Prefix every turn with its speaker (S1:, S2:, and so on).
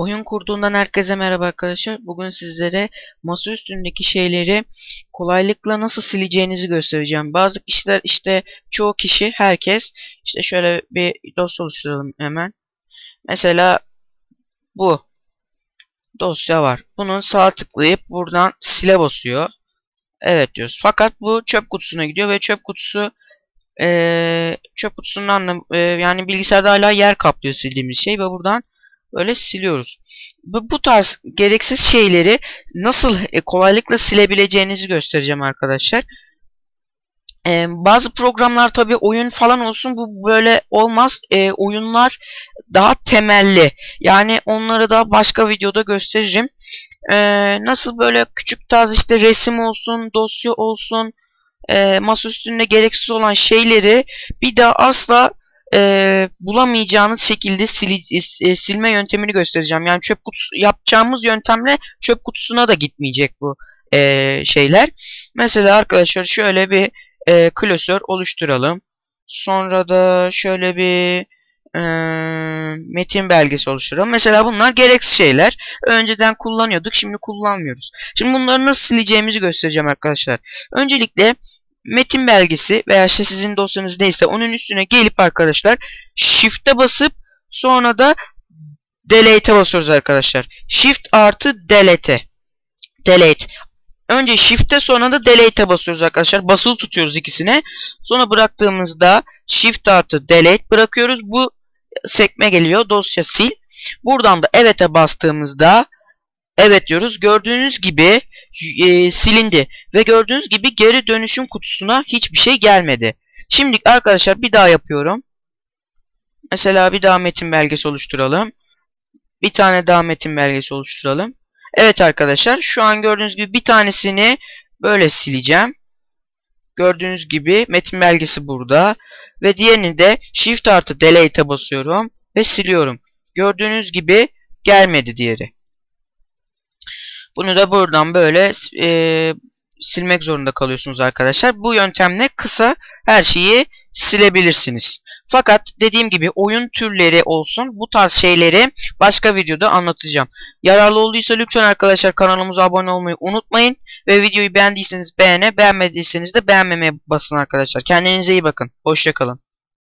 S1: Oyun kurduğundan herkese merhaba arkadaşlar. Bugün sizlere masa üstündeki şeyleri kolaylıkla nasıl sileceğinizi göstereceğim. Bazı kişiler çoğu kişi herkes şöyle bir dosya oluşturalım hemen. Mesela bu dosya var. Bunun sağ tıklayıp buradan sile basıyor. Evet diyoruz. Fakat bu çöp kutusuna gidiyor ve çöp kutusunun yani bilgisayarda hala yer kaplıyor sildiğimiz şey ve buradan böyle siliyoruz. Bu tarz gereksiz şeyleri nasıl kolaylıkla silebileceğinizi göstereceğim arkadaşlar. Bazı programlar tabi oyun falan olsun bu böyle olmaz. Oyunlar daha temelli. Yani onları da başka videoda gösteririm. Nasıl böyle küçük tarz resim olsun, dosya olsun, masa üstünde gereksiz olan şeyleri bir daha asla bulamayacağınız şekilde silme yöntemini göstereceğim. Yani çöp kutusu yapacağımız yöntemle çöp kutusuna da gitmeyecek bu şeyler. Mesela arkadaşlar şöyle bir klasör oluşturalım. Sonra da şöyle bir metin belgesi oluşturalım. Mesela bunlar gereksiz şeyler. Önceden kullanıyorduk, şimdi kullanmıyoruz. Şimdi bunları nasıl sileceğimizi göstereceğim arkadaşlar. Öncelikle metin belgesi veya sizin dosyanız neyse onun üstüne gelip arkadaşlar Shift'e basıp sonra da Delete'e basıyoruz arkadaşlar. Shift artı Delete. Önce Shift'e sonra da Delete'e basıyoruz arkadaşlar. Basılı tutuyoruz ikisine. Sonra bıraktığımızda Shift artı Delete bırakıyoruz. Bu sekme geliyor. Dosya sil. Buradan da Evet'e bastığımızda evet diyoruz. Gördüğünüz gibi silindi. Ve gördüğünüz gibi geri dönüşüm kutusuna hiçbir şey gelmedi. Şimdi arkadaşlar bir daha yapıyorum. Mesela bir daha metin belgesi oluşturalım. Bir tane daha metin belgesi oluşturalım. Evet arkadaşlar şu an gördüğünüz gibi bir tanesini böyle sileceğim. Gördüğünüz gibi metin belgesi burada. Ve diğerini de Shift artı Delete'e basıyorum. Ve siliyorum. Gördüğünüz gibi gelmedi diğeri. Bunu da buradan böyle silmek zorunda kalıyorsunuz arkadaşlar. Bu yöntemle kısa her şeyi silebilirsiniz. Fakat dediğim gibi oyun türleri olsun bu tarz şeyleri başka videoda anlatacağım. Yararlı olduysa lütfen arkadaşlar kanalımıza abone olmayı unutmayın. Ve videoyu beğendiyseniz beğene, beğenmediyseniz de beğenmemeye basın arkadaşlar. Kendinize iyi bakın. Hoşça kalın.